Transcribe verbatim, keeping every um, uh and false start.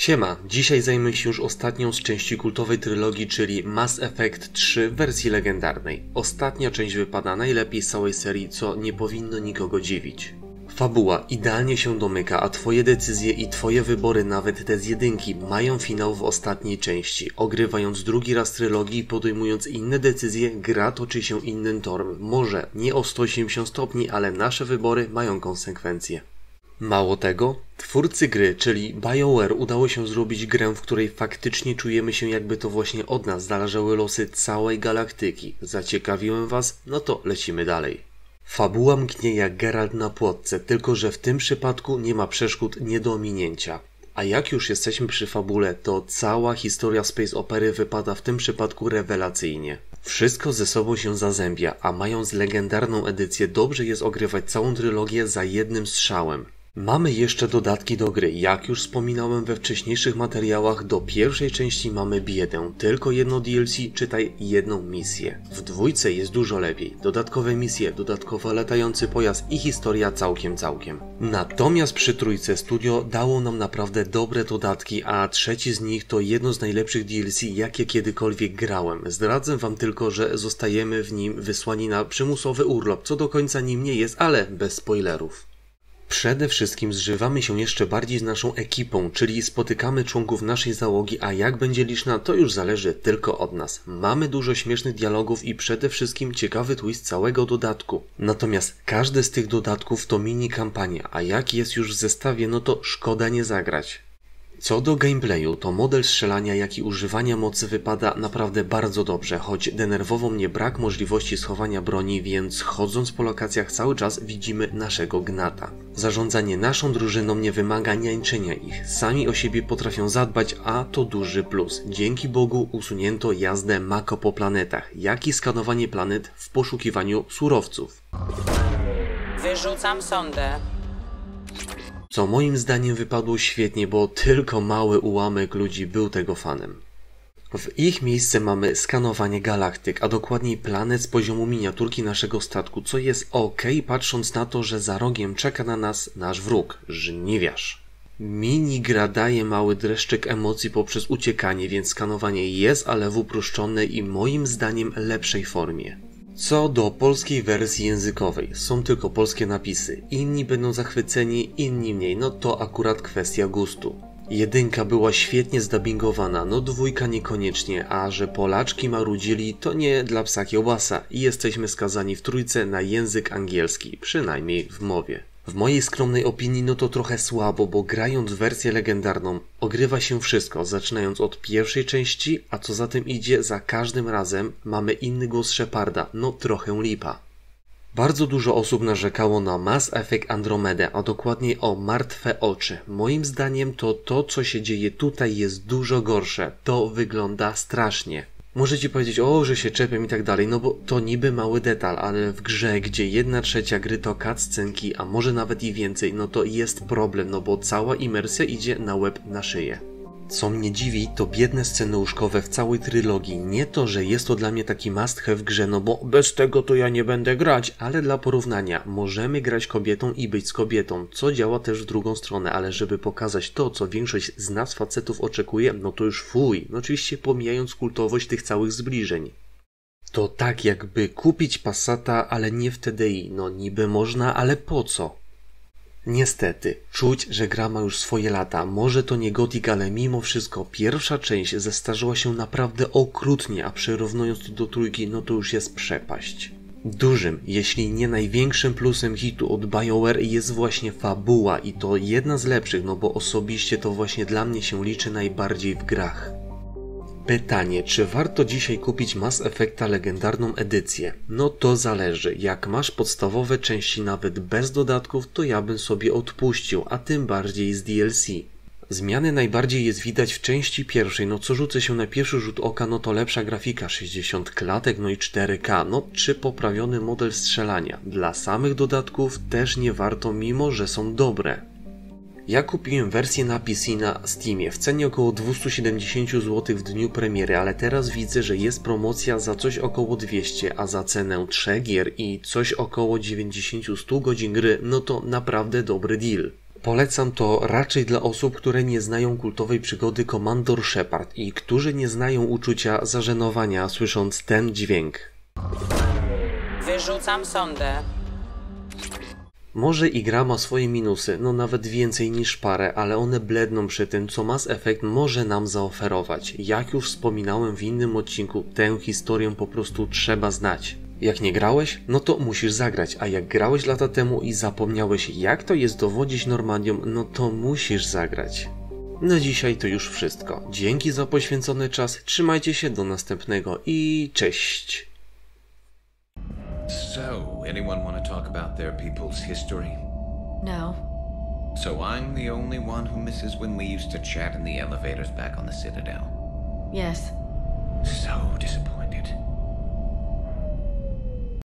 Siema, dzisiaj zajmę się już ostatnią z części kultowej trylogii, czyli Mass Effect trzy w wersji legendarnej. Ostatnia część wypada najlepiej z całej serii, co nie powinno nikogo dziwić. Fabuła idealnie się domyka, a twoje decyzje i twoje wybory, nawet te z jedynki, mają finał w ostatniej części. Ogrywając drugi raz trylogii i podejmując inne decyzje, gra toczy się innym torem. Może nie o sto osiemdziesiąt stopni, ale nasze wybory mają konsekwencje. Mało tego, twórcy gry, czyli BioWare, udało się zrobić grę, w której faktycznie czujemy się, jakby to właśnie od nas zależały losy całej galaktyki. Zaciekawiłem was? No to lecimy dalej. Fabuła mknie jak Geralt na płotce, tylko że w tym przypadku nie ma przeszkód nie do ominięcia. A jak już jesteśmy przy fabule, to cała historia space opery wypada w tym przypadku rewelacyjnie. Wszystko ze sobą się zazębia, a mając legendarną edycję, dobrze jest ogrywać całą trylogię za jednym strzałem. Mamy jeszcze dodatki do gry. Jak już wspominałem we wcześniejszych materiałach, do pierwszej części mamy biedę. Tylko jedno D L C, czytaj jedną misję. W dwójce jest dużo lepiej. Dodatkowe misje, dodatkowo latający pojazd i historia całkiem całkiem. Natomiast przy trójce studio dało nam naprawdę dobre dodatki, a trzeci z nich to jedno z najlepszych D L C, jakie kiedykolwiek grałem. Zdradzę wam tylko, że zostajemy w nim wysłani na przymusowy urlop, co do końca nim nie jest, ale bez spoilerów. Przede wszystkim zżywamy się jeszcze bardziej z naszą ekipą, czyli spotykamy członków naszej załogi, a jak będzie liczna, to już zależy tylko od nas. Mamy dużo śmiesznych dialogów i przede wszystkim ciekawy twist całego dodatku. Natomiast każdy z tych dodatków to mini kampania, a jak jest już w zestawie, no to szkoda nie zagrać. Co do gameplayu, to model strzelania, jak i używania mocy wypada naprawdę bardzo dobrze, choć denerwował mnie brak możliwości schowania broni, więc chodząc po lokacjach cały czas widzimy naszego gnata. Zarządzanie naszą drużyną nie wymaga niańczenia ich, sami o siebie potrafią zadbać, a to duży plus. Dzięki Bogu usunięto jazdę Mako po planetach, jak i skanowanie planet w poszukiwaniu surowców. Wyrzucam sondę. Co moim zdaniem wypadło świetnie, bo tylko mały ułamek ludzi był tego fanem. W ich miejsce mamy skanowanie galaktyk, a dokładniej planet z poziomu miniaturki naszego statku, co jest ok, patrząc na to, że za rogiem czeka na nas nasz wróg, żniwiarz. Minigra daje mały dreszczyk emocji poprzez uciekanie, więc skanowanie jest, ale w uproszczonej i moim zdaniem lepszej formie. Co do polskiej wersji językowej, są tylko polskie napisy, inni będą zachwyceni, inni mniej, no to akurat kwestia gustu. Jedynka była świetnie zdubbingowana, no dwójka niekoniecznie, a że Polaczki marudzili, to nie dla psa kiełbasa i jesteśmy skazani w trójce na język angielski, przynajmniej w mowie. W mojej skromnej opinii no to trochę słabo, bo grając w wersję legendarną ogrywa się wszystko, zaczynając od pierwszej części, a co za tym idzie, za każdym razem mamy inny głos Sheparda, no trochę lipa. Bardzo dużo osób narzekało na Mass Effect Andromedę, a dokładniej o martwe oczy. Moim zdaniem to to, co się dzieje tutaj, jest dużo gorsze. To wygląda strasznie. Możecie powiedzieć, o, że się czepiam i tak dalej, no bo to niby mały detal, ale w grze, gdzie jedna trzecia gry to cutscenki, a może nawet i więcej, no to jest problem, no bo cała imersja idzie na łeb na szyję. Co mnie dziwi, to biedne sceny łóżkowe w całej trylogii. Nie to, że jest to dla mnie taki must have w grze, no bo bez tego to ja nie będę grać, ale dla porównania, możemy grać kobietą i być z kobietą, co działa też w drugą stronę, ale żeby pokazać to, co większość z nas facetów oczekuje, no to już fuj, no oczywiście pomijając kultowość tych całych zbliżeń. To tak jakby kupić Passata, ale nie w T D I, no niby można, ale po co? Niestety, czuć, że gra ma już swoje lata. Może to nie Gothic, ale mimo wszystko pierwsza część zestarzyła się naprawdę okrutnie, a przyrównując to do trójki, no to już jest przepaść. Dużym, jeśli nie największym plusem hitu od BioWare jest właśnie fabuła i to jedna z lepszych, no bo osobiście to właśnie dla mnie się liczy najbardziej w grach. Pytanie, czy warto dzisiaj kupić Mass Effecta legendarną edycję? No to zależy. Jak masz podstawowe części nawet bez dodatków, to ja bym sobie odpuścił, a tym bardziej z D L C. Zmiany najbardziej jest widać w części pierwszej, no co rzucę się na pierwszy rzut oka, no to lepsza grafika, sześćdziesiąt klatek, no i cztery K, no czy poprawiony model strzelania. Dla samych dodatków też nie warto, mimo że są dobre. Ja kupiłem wersję na P C na Steamie w cenie około dwieście siedemdziesiąt złotych w dniu premiery, ale teraz widzę, że jest promocja za coś około dwieście, a za cenę trzech gier i coś około dziewięćdziesiąt do stu godzin gry, no to naprawdę dobry deal. Polecam to raczej dla osób, które nie znają kultowej przygody Komandor Shepard i którzy nie znają uczucia zażenowania, słysząc ten dźwięk. Wyrzucam sondę. Może i gra ma swoje minusy, no nawet więcej niż parę, ale one bledną przy tym, co Mass Effect może nam zaoferować. Jak już wspominałem w innym odcinku, tę historię po prostu trzeba znać. Jak nie grałeś, no to musisz zagrać, a jak grałeś lata temu i zapomniałeś, jak to jest dowodzić Normandią, no to musisz zagrać. Na dzisiaj to już wszystko. Dzięki za poświęcony czas, trzymajcie się do następnego i cześć! So, anyone want to talk about their people's history? No. So I'm the only one who misses when we used to chat in the elevators back on the Citadel. Yes. So disappointing.